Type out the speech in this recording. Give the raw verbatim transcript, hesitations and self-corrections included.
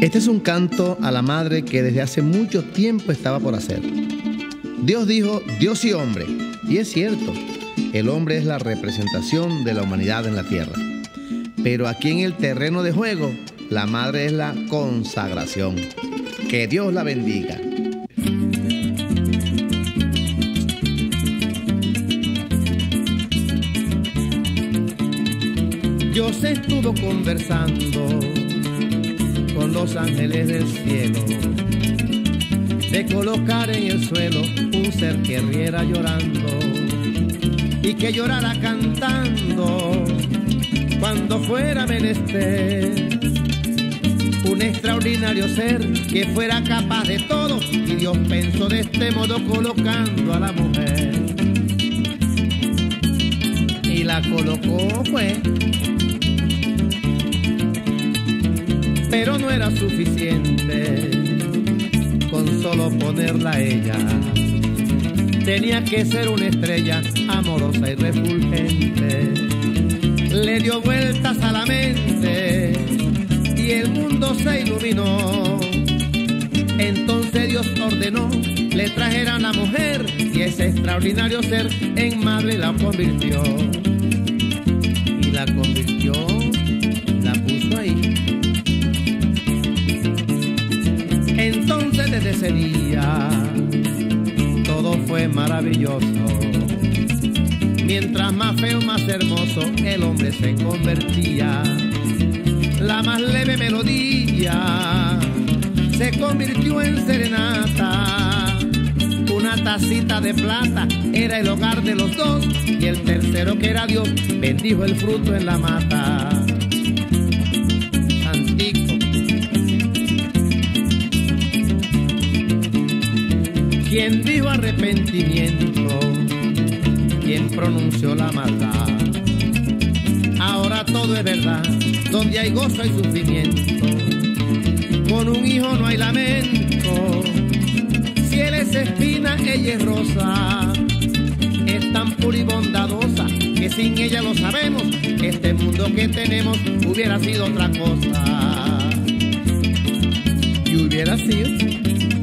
Este es un canto a la madre que desde hace mucho tiempo estaba por hacer. Dios dijo, Dios y hombre. Y es cierto, el hombre es la representación de la humanidad en la tierra. Pero aquí en el terreno de juego, la madre es la consagración. Que Dios la bendiga. Dios estuvo conversando con los ángeles del cielo de colocar en el suelo un ser que riera llorando y que llorara cantando cuando fuera menester. Un extraordinario ser que fuera capaz de todo, y Dios pensó de este modo colocando a la mujer. Y la colocó fue, pero no era suficiente con solo ponerla a ella. Tenía que ser una estrella amorosa y refulgente. Le dio vueltas a la mente y el mundo se iluminó. Entonces Dios ordenó, le trajeran a la mujer, y ese extraordinario ser en madre la convirtió. Y la convirtió, la puso ahí. Entonces desde ese día todo fue maravilloso. Mientras más feo, más hermoso el hombre se convertía. La más leve melodía se convirtió en serenata. Una tacita de plata era el hogar de los dos, y el tercero, que era Dios, bendijo el fruto en la mata. Santico. Quien dijo arrepentimiento, quien pronunció la maldad. Ahora todo es verdad, donde hay gozo hay sufrimiento. Con un hijo no hay lamento. Si él es espina, ella es rosa. Es tan pura y bondadosa que sin ella lo sabemos, este mundo que tenemos hubiera sido otra cosa. Y hubiera sido